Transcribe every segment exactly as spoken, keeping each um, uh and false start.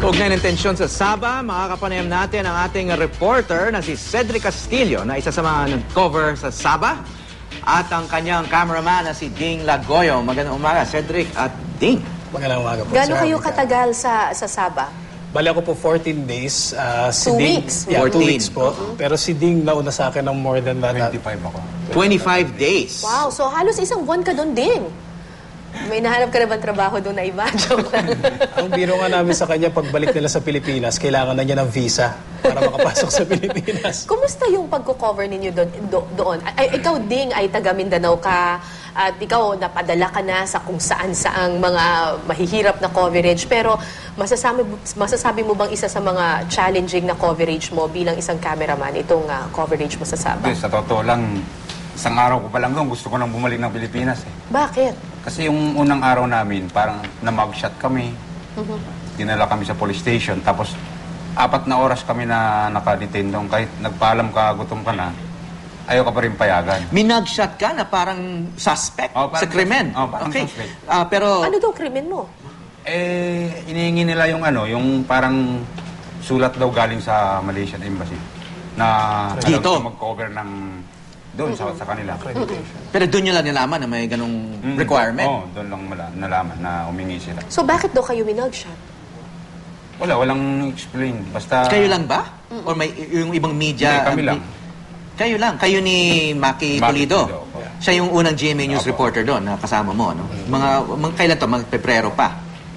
Kaugnay ng tensyon sa Sabah, makakapanayam natin ang ating reporter na si Cedric Castillo na isa sa mga nag-cover sa Sabah at ang kanyang cameraman na si Ding Lagoyo. Magandang umaga, Cedric at Ding. Magandang umaga po. Gano'n kayo katagal sa, sa Sabah? Bali ako po fourteen days. Uh, si two Ding, weeks? Yeah, two fourteen. weeks po. Uh-huh. Pero si Ding nauna sa akin ng more than that. twenty-five ako. twenty-five days. Wow, so halos isang buwan ka doon din. May nahanap ka na ba trabaho doon na iba? Joke lang. Ang biro nga namin sa kanya, pagbalik nila sa Pilipinas, kailangan na niya ng visa para makapasok sa Pilipinas. Kumusta yung pagko-cover ninyo doon? Do, doon? Ay, ikaw, Ding, ay taga Mindanao ka at ikaw napadala ka na sa kung saan-saang mga mahihirap na coverage. Pero masasabi, masasabi mo bang isa sa mga challenging na coverage mo bilang isang cameraman itong uh, coverage mo sa Sabah? Sa totoo lang, isang araw ko pa lang doon, gusto ko nang bumalik ng Pilipinas eh. Bakit? Kasi yung unang araw namin, parang na-mugshot kami. Uh-huh. Dinala kami sa police station. Tapos, apat na oras kami na naka-detain doon. Kahit nagpaalam ka, gutom ka na, ayaw ka pa rin payagan. Minugshot ka na parang suspect Oh, parang sa krimen. sus- oh, parang okay. suspect. Ah, pero Ano daw krimen mo? Eh, inihingi nila yung ano, yung parang sulat daw galing sa Malaysian Embassy. Na Dito? alam ko mag-cover ng doon sa, sa kanila. pero doon nyo lang nalaman na may ganong Mm, requirement. Oo, doon lang mala- nalaman na humingi sila. So bakit daw kayo minugshot? Wala, walang explain. Basta... Kayo lang ba? Or may yung ibang media? Hindi, kami lang. Kayo lang. Kayo ni Maki Maki Pulido. Pulido, opo. Siya yung unang G M A News Opo. reporter doon na kasama mo, no? Mga, mga kailan to? Mga Pebrero pa.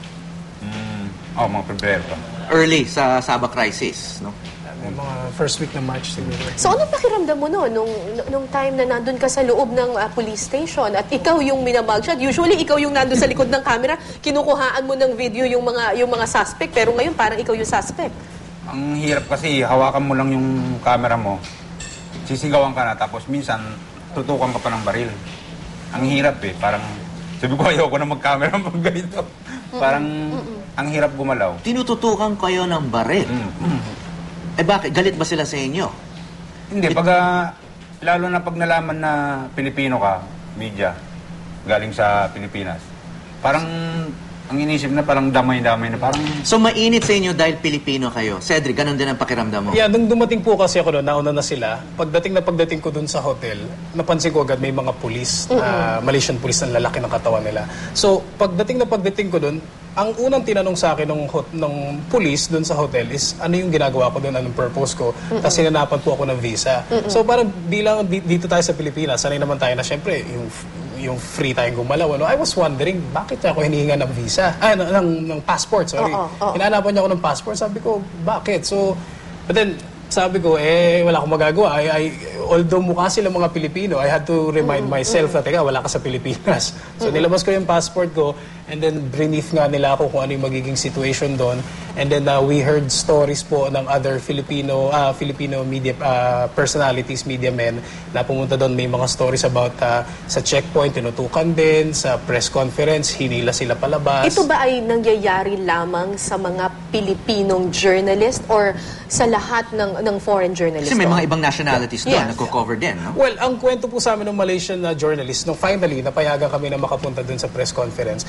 Mm, oh, mga Pebrero pa. Early sa Sabah crisis, no? Yung mga first week ng March siguro. So ano pakiramdam mo no, nung, nung time na nandun ka sa loob ng uh, police station at ikaw yung minamugshot? Usually ikaw yung nandun sa likod ng camera, kinukuhaan mo ng video yung mga, yung mga suspect, pero ngayon parang ikaw yung suspect. Ang hirap kasi, hawakan mo lang yung camera mo, sisigawan ka na, tapos minsan, tutukan ka pa ng baril. Ang hirap eh, parang, sabi ko, ayoko na mag-camera pag ganito. Parang, ang hirap gumalaw. Tinututukan kayo ng baril. Mm. Eh bakit? Galit ba sila sa inyo? Hindi, pag, ah, lalo na pag nalaman na Pilipino ka, media, galing sa Pilipinas, parang, ang inisip na parang damay-damay na parang... So mainit sa inyo dahil Pilipino kayo. Cedric, ganun din ang pakiramdam mo? Yeah, nung dumating po kasi ako doon, nauna na sila. Pagdating na pagdating ko doon sa hotel, napansin ko agad may mga pulis, uh, Malaysian police na lalaki ng katawan nila. So, pagdating na pagdating ko doon, ang unang tinanong sa akin ng, hot, ng police doon sa hotel is ano yung ginagawa ko doon, anong purpose ko. Tapos sinanapan po ako ng visa. So parang bilang di- dito tayo sa Pilipinas, sanay naman tayo na syempre yung, yung free tayong gumalaw. Ano? I was wondering, bakit ako hinihinga ng visa? Ah, ng, ng, ng passport, sorry. Oo, oo. Hinanapan niya ako ng passport. Sabi ko, bakit? So, but then, sabi ko, eh, wala akong magagawa. I, I, although mukha sila mga Pilipino, I had to remind myself na, teka, wala ka sa Pilipinas. So, nilabas ko yung passport ko, and then brief nga nila ako kung ano yung magiging situation doon. And then uh, we heard stories po ng other Filipino uh, Filipino media uh, personalities, media men, na pumunta doon. May mga stories about uh, sa checkpoint, tinutukan din, sa press conference, hinila sila palabas. Ito ba ay nangyayari lamang sa mga Pilipinong journalist or sa lahat ng ng foreign journalists? Kasi may doon? mga ibang nationalities doon, Yes. nagko-cover din, no? Well, ang kwento po sa amin ng Malaysian na journalist, nung finally, napayagan kami na makapunta dun sa press conference,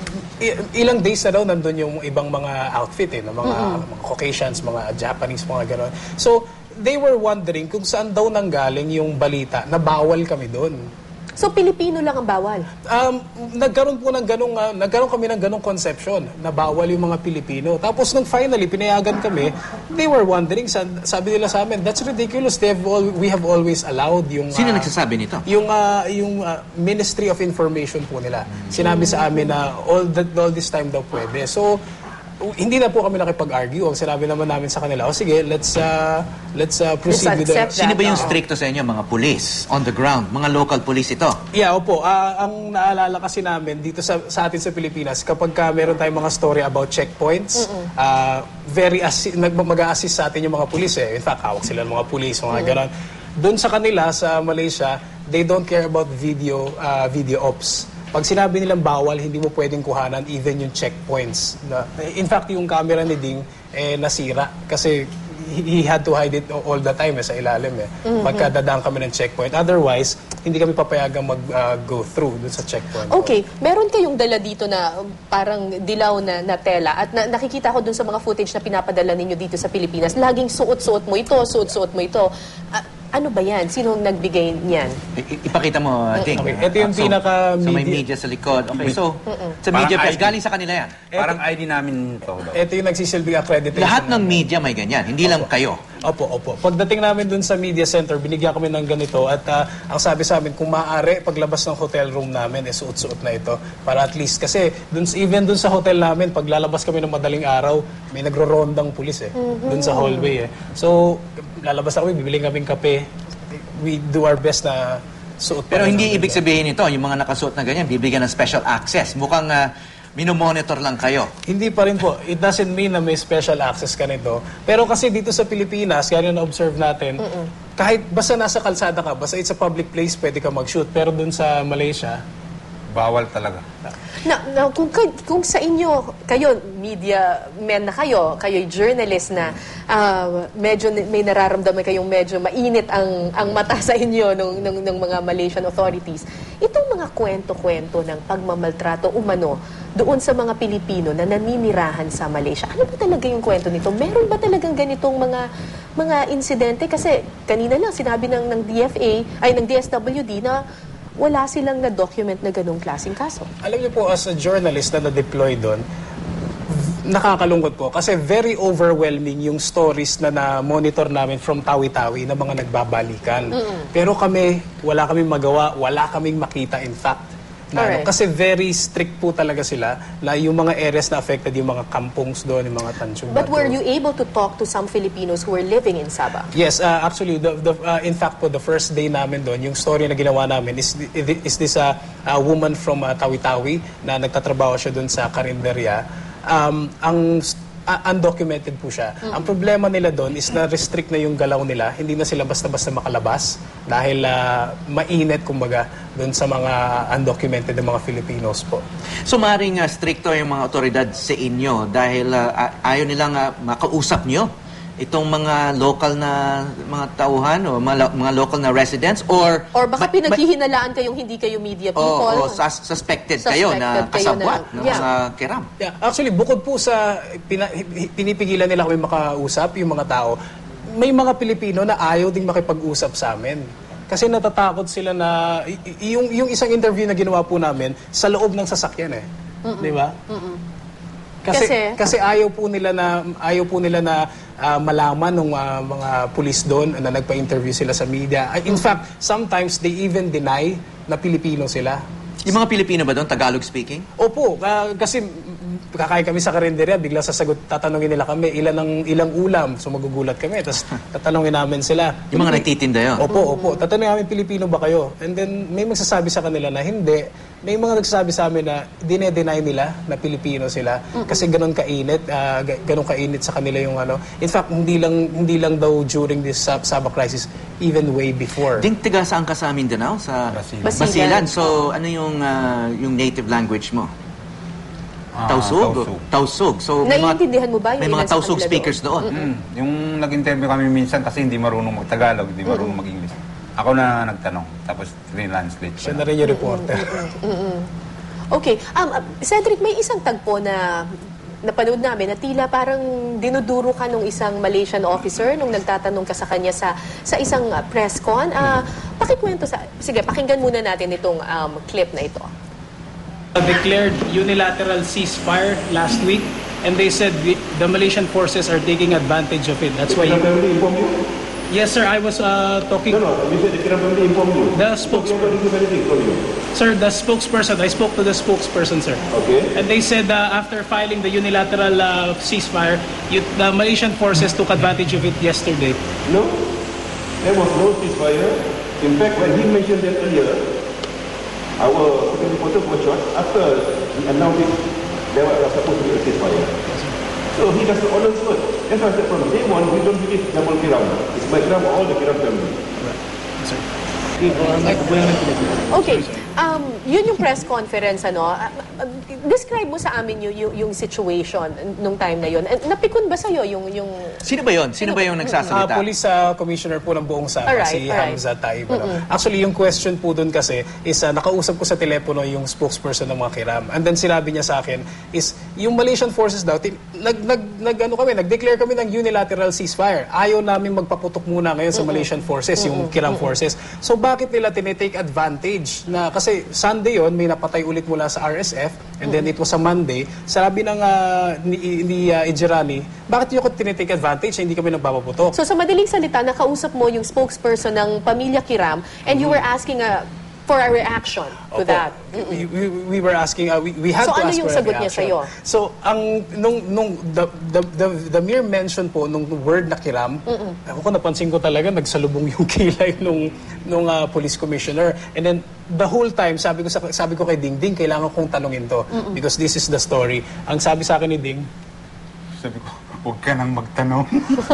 i- ilang days na daw nandun yung ibang mga outfit, eh, ng mga, mga Caucasians, mga Japanese, mga gano'n. So, they were wondering kung saan daw nanggaling yung balita na bawal kami doon. So Pilipino lang ang bawal? Um, nagkaroon po ng ganong, uh, nagkaroon kami ng ganong conception na bawal yung mga Pilipino. Tapos nung finally, pinayagan kami, they were wondering, sa- sabi nila sa amin, that's ridiculous. They have all, we have always allowed yung... Sino uh, nagsasabi nito? Yung uh, yung uh, Ministry of Information po nila. Sinabi sa amin na all that all this time daw pwede. So uh, hindi na po kami nakipag-argue. Ang sinabi naman namin sa kanila, oh sige, let's uh, let's uh, proceed Let's with the... accept that. Sino ba yung Oo. stricto sa inyo? Mga police on the ground? Mga local police ito? Yeah, opo. Ah, ang naalala kasi namin dito sa, sa atin sa Pilipinas, kapag ka meron tayong mga story about checkpoints, ah, very assi- nag- mag-a-assist sa atin yung mga pulis eh. In fact, hawak sila ng mga pulis, mga ganon. Doon sa kanila, sa Malaysia, they don't care about video ah, video ops. Pag sinabi nilang bawal, hindi mo pwedeng kuhanan even yung checkpoints. Na, in fact, yung camera ni Ding eh, nasira kasi he he had to hide it all the time eh, sa ilalim eh. Pagka dadaan kami ng checkpoint. Otherwise, hindi kami papayagang mag-go through dun sa checkpoint. Okay, meron kayong dala dito na um, parang dilaw na, na tela at na, nakikita ko dun sa mga footage na pinapadala ninyo dito sa Pilipinas, laging suot-suot mo ito, suot-suot mo ito. Ah, ano ba yan? Sino ang nagbigay niyan? I- ipakita mo, Ding. Okay, ito yung Ah, so- pinaka- So, may media- media sa likod. Okay, so, sa Parang media press, I D. galing sa kanila yan. Parang I D namin to daw. Ito yung nagsisilbing accreditation. Lahat ng namin. media may ganyan, hindi lang kayo. Opo, opo. Pagdating namin dun sa media center, binigyan kami ng ganito at ah, ang sabi sa amin, kung maaari, paglabas ng hotel room namin, eh, suot-suot na ito. Para at least, kasi dun, even dun sa hotel namin, pag lalabas kami ng madaling araw, may nagro-rondang pulis eh, dun sa hallway eh. So, lalabas na kami, bibili kaming kape. We do our best na suot pa Pero rin hindi namin ibig yan. sabihin ito, yung mga nakasuot na ganyan, bibigyan ng special access. Mukhang uh, minomonitor lang kayo. Hindi pa rin po. It doesn't mean na may special access ka nito. Pero kasi dito sa Pilipinas, kaya yung na-observe natin, kahit basta nasa kalsada ka, basta it's a public place, pwede ka mag-shoot. Pero dun sa Malaysia, Bawal talaga. Na, na, kung, kay- kung sa inyo, kayo, media men na kayo, kayo'y journalist na ah, medyo n- may nararamdaman kayong medyo mainit ang, ang mata sa inyo ng, ng, ng mga Malaysian authorities, itong mga kwento-kwento ng pagmamaltrato umano doon sa mga Pilipino na naninirahan sa Malaysia, ano ba talaga yung kwento nito? Meron ba talagang ganitong mga mga insidente? Kasi kanina lang sinabi ng, ng D F A, ay ng D S W D na wala silang na-document na ganong klaseng kaso. alam niyo po, as a journalist na na-deploy doon, nakakalungkot po kasi very overwhelming yung stories na na-monitor namin from Tawi-Tawi na mga nagbabalikan. Pero kami, wala kaming magawa, wala kaming makita in fact. Na, Alright. kasi very strict po talaga sila na yung mga areas na affected, yung mga kampungs doon, yung mga Tanjung But were Batu. you able to talk to some Filipinos who were living in Sabah? Yes, uh, actually, the, the, uh, in fact po, the first day namin doon, yung story na ginawa namin is, is this uh, a woman from uh, Tawi-Tawi na nagtatrabaho siya doon sa karinderya. Um, ang uh, undocumented po siya. Ang problema nila doon is na restrict na yung galaw nila. Hindi na sila basta-basta makalabas dahil uh, mainit, kumbaga, doon sa mga undocumented na mga Filipinos po. So maring uh, stricto yung mga otoridad sa inyo dahil uh, a- ayaw nilang uh, makausap nyo itong mga local na mga tauhan o mga, lo- mga local na residents or Or baka ma- ma- pinaghihinalaan kayong hindi kayo media o people? o sus- suspected, kayo na Suspected kayo kasabwat na- ng yeah. mga kiram. Yeah, actually, bukod po sa pina, pinipigilan nila kami makausap, yung mga tao, may mga Pilipino na ayaw ding makipag-usap sa amin. Kasi natatakot sila na, y- y- yung, yung isang interview na ginawa po namin, sa loob ng sasakyan eh. Di ba? Kasi, Kasi- kasi ayaw po nila na ayaw po nila na ah, malaman ng mga pulis doon na nagpa-interview sila sa media. Ah, In fact, sometimes they even deny na Pilipino sila. Yung mga Pilipino ba doon, Tagalog speaking? Opo, ah, kasi mm, kakain kami sa karinderya, bigla sasagot, tatanungin nila kami, ilan ang ilang ulam. So magugulat kami, tapos tatanungin namin sila. Yung mga nagtitinda yun? Opo, opo. Tatanungin namin, Pilipino ba kayo? And then may magsasabi sa kanila na hindi. May mga nagsasabi sa amin na dine-deny nila na Pilipino sila kasi ganun kainit, ah, ga- ganun kainit sa kanila yung ano. In fact, hindi lang hindi lang daw during this Sab- Sabah crisis, even way before. Ding, tiga saan ka sa Mindanao? Sa Basilan. Basilan. Basilan. So, ano yung ah, yung native language mo? Ah, Tausug? Tausug. Tausug. So, may mga- Naiintindihan mo ba yung May ilan mga sa Tausug kanila speakers doon. Mm. Yung nag-interview kami minsan kasi hindi marunong mag-Tagalog, hindi marunong mag-English. Ako na nagtanong, tapos translate Siya ko na na. rin yung reporter. Okay. Um, uh, Cedric, may isang tagpo na napanood namin na tila parang dinuduro ka nung isang Malaysian officer nung nagtatanong ka sa kanya sa sa isang uh, press con. Ah, pakikwento sa... Sige, pakinggan muna natin itong um, clip na ito. Declared unilateral ceasefire last week, and they said we, the Malaysian forces are taking advantage of it. That's why. You, inform you? yes, sir. I was uh, talking. No, no, you said the Kiran family informed you. The So spokesperson, nobody did anything from you. sir. The spokesperson. I spoke to the spokesperson, sir. Okay. And they said uh, after filing the unilateral uh, ceasefire, you, the Malaysian forces took advantage of it yesterday. No, there was no ceasefire. In fact, when he mentioned that earlier, our second reporter was shot after he announced it, there was supposed to be a ceasefire. So he does not honor his word. That's why I said from day one, we don't believe Jamal Kiram. It's by Kiram, all the Kiram family. Okay. Um, yun yung press conference, ano? Uh, uh, describe mo sa amin yung, yung, yung situation nung time na yun. Uh, napikon ba sa'yo yung... yung... Sino ba yun? Sino ba yung Ah, nagsasalita? police uh, commissioner po ng buong Sabah, Alright, si alright. Hamza Taib. ano. Actually, yung question po dun kasi is uh, nakausap ko sa telepono yung spokesperson ng mga Kiram. And then sinabi niya sa akin is yung Malaysian forces daw, tin- nag, nag, nag, ano kami, nag-declare kami ng unilateral ceasefire. Ayaw namin magpaputok muna ngayon sa Malaysian forces, yung Kiram forces. So bakit nila tinitake advantage na kasi Sunday yon may napatay ulit mula sa R S F and then it was a Monday. Sabi ng uh, ni, ni uh, Ijirani, bakit yung tinitake advantage hindi kami nagpapaputok? So sa madaling salita, nakausap mo yung spokesperson ng Pamilya Kiram and you were asking uh, for a reaction to Opo. that. We, we, we were asking, uh, we, we had So, to ano ask yung for a sagot niya reaction. sa'yo? So, ang, nung, nung, the, the, the, the mere mention po, nung word na Kiram, ako ko napansin ko talaga, nagsalubong yung kilay nung, nung uh, police commissioner. And then, the whole time, sabi ko, sa, sabi ko kay Ding, Ding, kailangan kong tanungin to. Because this is the story. Ang sabi sa akin ni Ding, Sabi ko, huwag ka nang magtanong.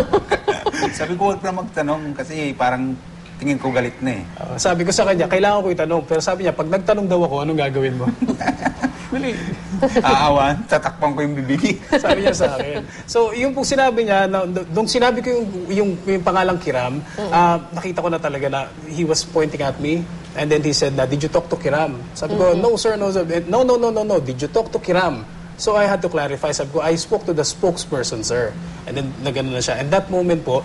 Sabi ko, huwag ka nang magtanong kasi parang tingin ko galit na eh. uh, sabi ko sa kanya, kailangan ko itanong. Pero sabi niya, pag nagtanong daw ako, anong gagawin mo? Dali. Aawan, tatakpan ko yung bibig. Sabi niya sa akin. So, yung po sinabi niya, na, nung sinabi ko yung, yung, yung pangalang Kiram, ah, nakita ko na talaga na he was pointing at me. And then he said na, did you talk to Kiram? Sabi ko, no sir, no sir. No, no, no, no, no. Did you talk to Kiram? So I had to clarify. Sabi ko, I spoke to the spokesperson, sir. And then nagano na siya. And that moment po,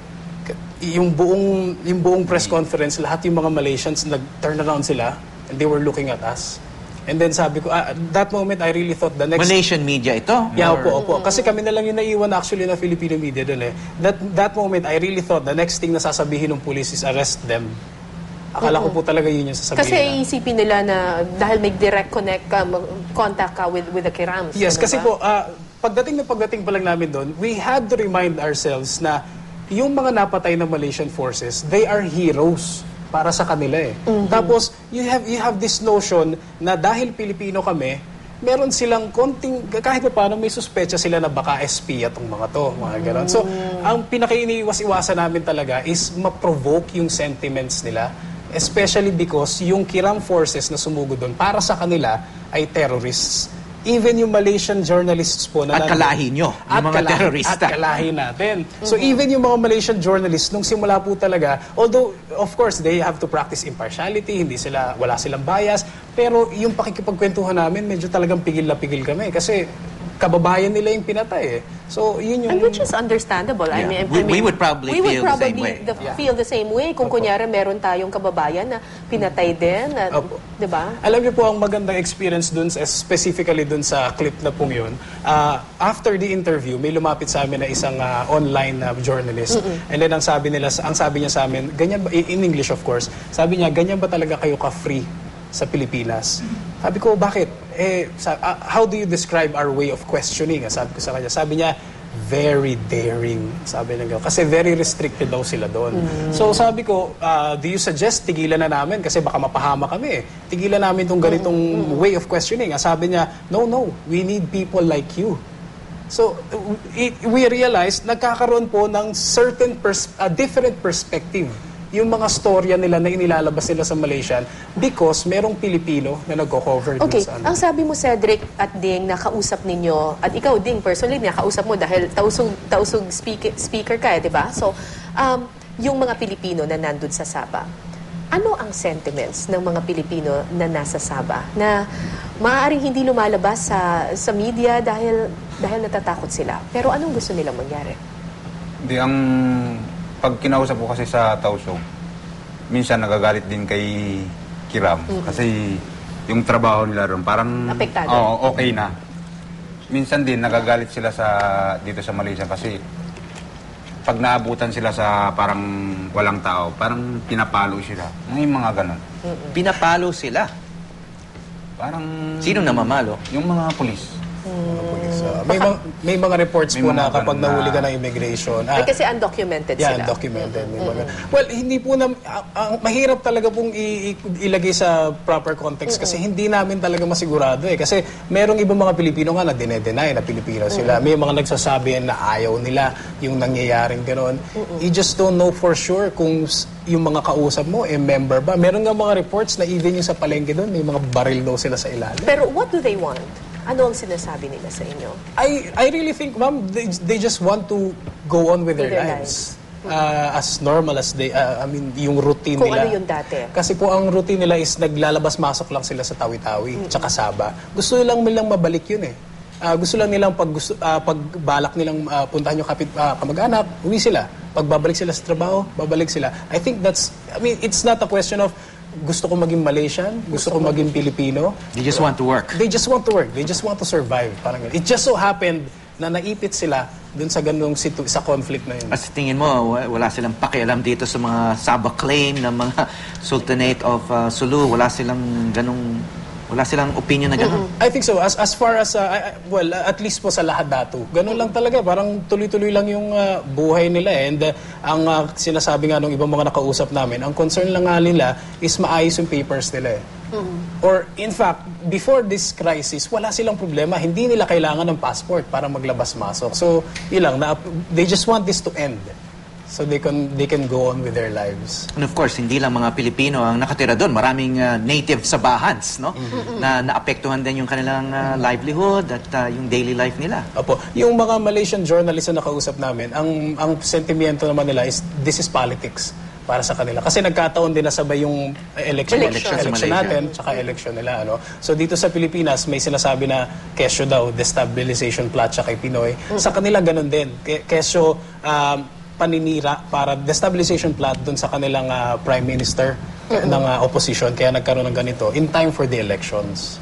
yung buong yung buong press conference, lahat yung mga Malaysians nag-turn around sila and they were looking at us. And then sabi ko, ah, that moment I really thought the next... Malaysian media ito? Yeah, Or- opo, opo. Kasi kami na lang yung naiwan actually na Filipino media doon eh. That, that moment, I really thought the next thing na sasabihin ng police is arrest them. Akala ko po talaga yun yung sasabihin Kasi na. isipin nila na dahil may direct connect ka, mag- contact ka with, with the Kirams. Yes, ano kasi ba? po, ah, pagdating na pagdating pa lang namin doon, we had to remind ourselves na yung mga napatay ng Malaysian forces, they are heroes para sa kanila eh. Tapos, you have you have this notion na dahil Pilipino kami, meron silang konting, kahit pa paano may suspecha sila na baka S P atong mga to, mga ganon. So, ang pinakainiwas-iwasan namin talaga is ma-provoke yung sentiments nila, especially because yung Kiram forces na sumugod doon, para sa kanila ay terrorists. Even yung Malaysian journalists po na At nandun- kalahi nyo, yung mga kalahi- terorista. At kalahi natin. So even yung mga Malaysian journalists, nung simula po talaga, although of course they have to practice impartiality, hindi sila, wala silang bias, pero yung pakikipagkwentuhan namin, medyo talagang pigil na pigil kami. Kasi kababayan nila yung pinatay eh. So yun yung... And which is understandable. I Yeah. mean, We- I mean, we would probably we would feel the same probably way. the- Yeah. feel the same way kung kunyari meron tayong kababayan na pinatay din. At, Opo. di ba? Alam niyo po ang magandang experience dun, sa- specifically dun sa clip na pong yun. ah, after the interview, may lumapit sa amin na isang ah, online na journalist. And then ang sabi nila, ang sabi niya sa amin, ganyan ba, in English of course, sabi niya, ganyan ba talaga kayo ka-free sa Pilipinas? Sabi ko, bakit? Eh, sa, ah, how do you describe our way of questioning? Sabi ko sa kanya. Sabi niya, very daring. Sabi niya, kasi very restricted daw sila doon. So sabi ko, ah, do you suggest tigilan na namin? Kasi baka mapahama kami. Tigilan namin itong ganitong way of questioning. Ah, Sabi niya, no, no, we need people like you. So, it, we realized, nagkakaroon po ng certain, pers- a different perspective yung mga storya nila na inilalabas nila sa Malaysian because merong Pilipino na nagko-cover dun Okay, sa ano. ang sabi mo, Cedric at Ding, nakausap ninyo, at ikaw, Ding, personally, nakausap mo dahil tausog, tausog speaker, speaker ka eh, di ba? So, um, yung mga Pilipino na nandun sa Sabah, ano ang sentiments ng mga Pilipino na nasa Sabah na maaaring hindi lumalabas sa sa media dahil dahil natatakot sila? Pero anong gusto nilang mangyari? Hindi, ang pag kinausap ko kasi sa Tausog, minsan nagagalit din kay Kiram. Kasi yung trabaho nila ron, parang Apektado. Oo, okay na. Minsan din nagagalit sila sa dito sa Malaysia kasi pag naabutan sila sa parang walang tao, parang pinapalo sila. Yung mga ganon. Pinapalo sila. Parang Sino namamalo? yung mga pulis. Mga pulis. Ah, may, mga, may mga reports May po mga na kapag ganun na- nahuli ka ng immigration. Ay, ah, kasi undocumented Yeah, sila. documented. May mga- Well, hindi po na, ang, ang mahirap talaga pong i- i- ilagay sa proper context kasi hindi namin talaga masigurado eh. Kasi merong ibang mga Pilipino nga na dinedenay na Pilipino sila. May mga nagsasabi na ayaw nila yung nangyayaring gano'n. You just don't know for sure kung s- yung mga kausap mo, eh, member ba. Meron nga mga reports na even yung sa palengke doon, may mga baril daw sila sa ilalim. Pero what do they want? Ano ang sinasabi nila sa inyo? I I really think, ma'am, they, they just want to go on with their, With their lives. Uh, as normal as they, uh, I mean, yung routine Kung nila. ano yung dati. Kasi po ang routine nila is naglalabas-masok lang sila sa Tawi-Tawi, tsaka Saba. Gusto nilang nilang mabalik yun eh. Ah, gusto lang nilang pag, gusto, ah, pagbalak nilang ah, puntahan yung kapit, ah, kamag-anak, uwi sila. Pag babalik sila sa trabaho, babalik sila. I think that's, I mean, it's not a question of gusto ko maging Malaysian, gusto ko maging Pilipino. They just want to work. They just want to work. They just want to survive. Parang ganun. It just so happened na naipit sila dun sa ganung situ sa conflict na yun. At sa tingin mo, wa- wala silang pakialam dito sa mga Sabah claim ng mga Sultanate of uh, Sulu. Wala silang ganung, wala silang opinion na ganun. I think so. As as far as, uh, I- I- well, uh, at least po sa lahat dato. Ganun lang talaga. Parang tuloy-tuloy lang yung uh, buhay nila. Eh. And uh, ang uh, sinasabi nga ng ibang mga nakausap namin, ang concern lang nga nila is maayos yung papers nila. Eh. Or in fact, before this crisis, wala silang problema. Hindi nila kailangan ng passport para maglabas-masok. So, yun lang. Na, they just want this to end. So they can they can go on with their lives. And of course, hindi lang mga Pilipino ang nakatira doon. Maraming uh, native Sabahans, no? Na naapektuhan din yung kanilang uh, livelihood at uh, yung daily life nila. Opo. Yung mga Malaysian journalists na nakausap namin, ang ang sentimiento naman nila is this is politics para sa kanila. Kasi nagkataon din na sabay yung election, Election. election, Sa Malaysia. natin, tsaka election nila. Ano? So dito sa Pilipinas, may sinasabi na kesyo daw, destabilization plot siya kay Pinoy. Sa kanila ganun din. Ke- Kesyo, um, paninira para destabilization plot dun sa kanilang ah, prime minister ng ah, opposition. Kaya nagkaroon ng ganito in time for the elections.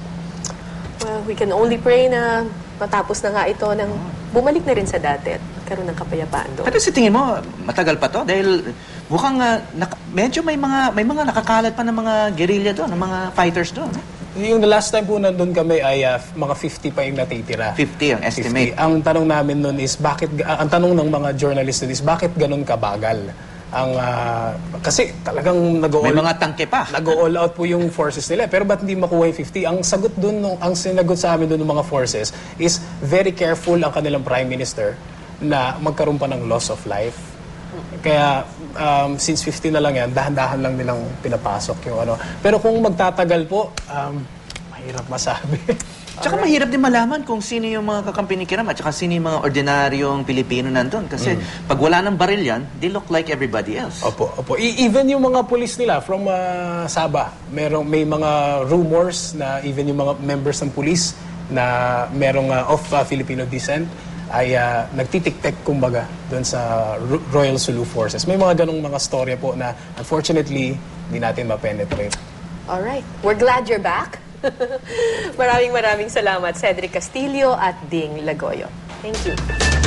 Well, we can only pray na matapos na nga ito ng bumalik na rin sa dati at karoon ng kapayapaan doon. Pero sa tingin mo, matagal pa to? Dahil mukhang uh, nak- medyo may mga may mga nakakalat pa ng mga guerrilla doon, ng mga fighters doon. Yung the last time po nandun kami ay ah, mga fifty pa yung natitira. fifty ang estimate. fifty. Ang tanong namin nun is bakit ga- ang tanong ng mga journalist nun is bakit ganun kabagal? Ang ah, kasi talagang nag-all May mga tangke pa. nag-all out po yung forces nila pero ba't hindi makuha yung fifty? Ang sagot dun nung ang sinagot sa amin dun ng mga forces is very careful ang kanilang prime minister na magkaroon pa ng loss of life. Kaya um, since fifty na lang yan, dahan-dahan lang nilang pinapasok yung ano. Pero kung magtatagal po, um, mahirap masabi. Tsaka mahirap din malaman kung sino yung mga kakampi ni Kiram at tsaka sino yung mga ordinaryong Pilipino nandun. Kasi pag wala ng baril yan, they look like everybody else. Opo, opo. E- even yung mga police nila from uh, Sabah, merong may mga rumors na even yung mga members ng police na merong uh, of uh, Filipino descent ay uh, nagtitik-tek kumbaga doon sa Ro- Royal Sulu Forces. May mga ganong mga storya po na unfortunately hindi natin ma-penetrate. Alright. We're glad you're back. maraming maraming salamat, Cedric Castillo at Ding Lagoyo. Thank you.